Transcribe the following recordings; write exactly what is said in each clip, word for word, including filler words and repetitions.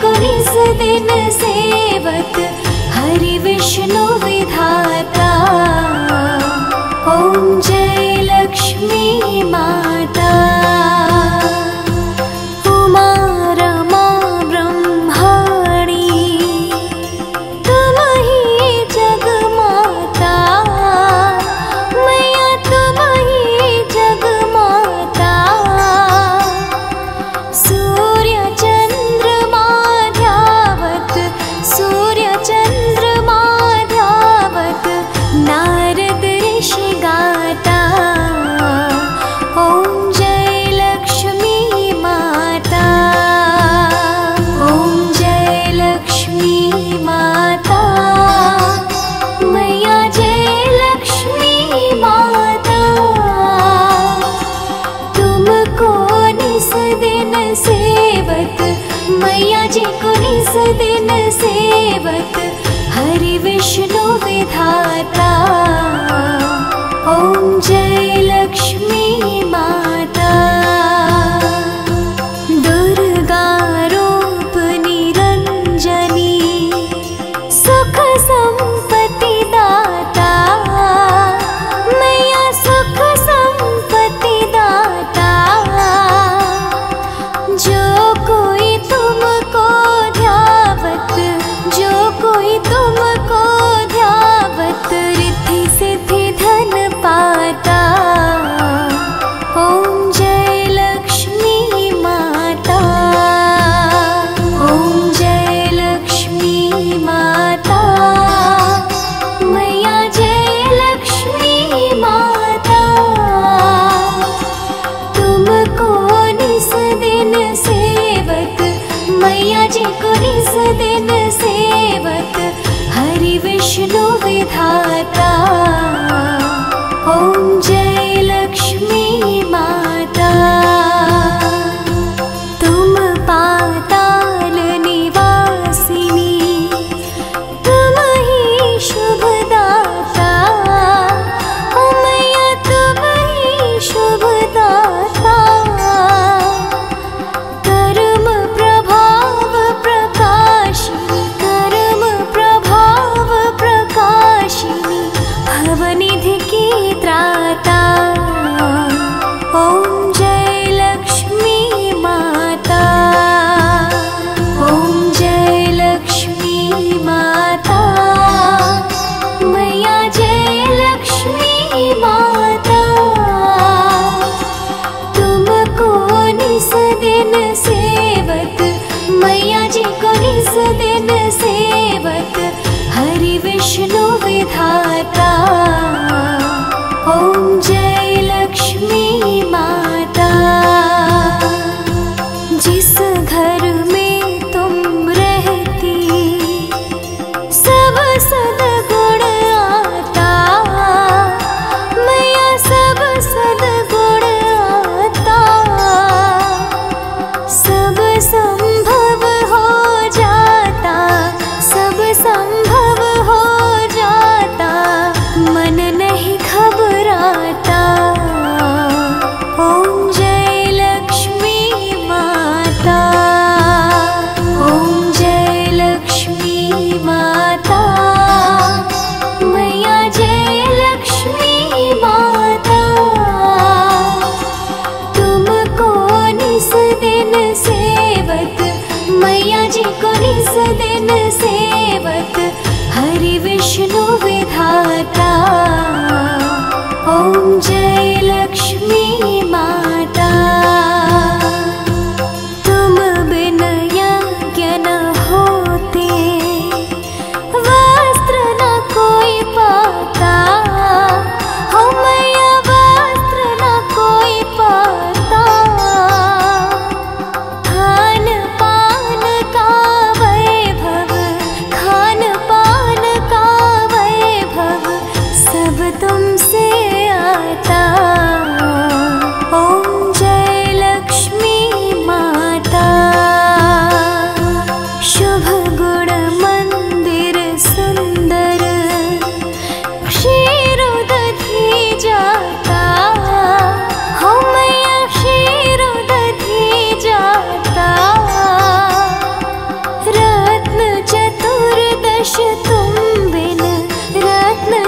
इक्कीस दिन सेवत हरि विष्णु विधाता। ओम जय लक्ष्मी माता। उमा रमा ब्रह्माणी तुम ही जगमाता। मैया तुम ही जगमाता। सूर्य चंद्रमा ध्यावत सूर्य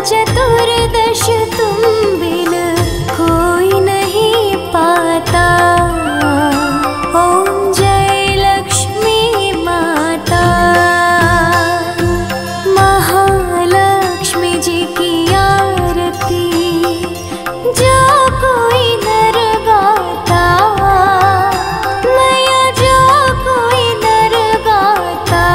चतुर्दश तुम बिन कोई नहीं पाता। ओम जय लक्ष्मी माता। महालक्ष्मी जी की आरती जो कोई नर गाता, मैया जो कोई नर गाता,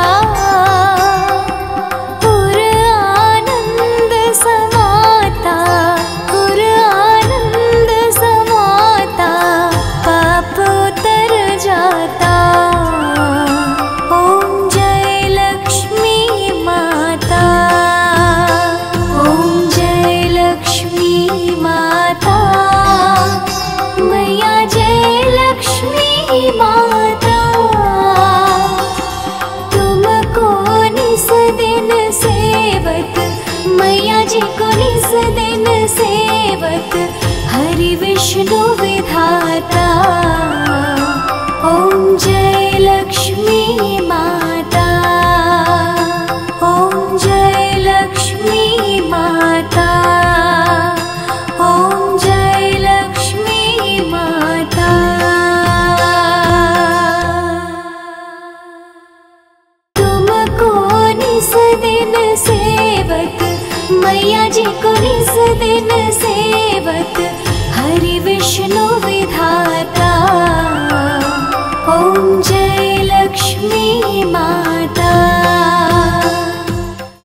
पुर आनंद समाता, पुर आनंद समाता, पाप उतर जाता। ओम जय लक्ष्मी माता। ओम जय लक्ष्मी माता। मैया जय लक्ष्मी माता। तुमको निस दिन सेवत, मैया जी को निस दिन सेवत, हरि विष्णु विधाता। ओम जय लक्ष्मी माता। ओम जय लक्ष्मी माता। ओम जय लक्ष्मी माता। तुमको निस दिन सेवत, मैया जी को निस दिन सेवत,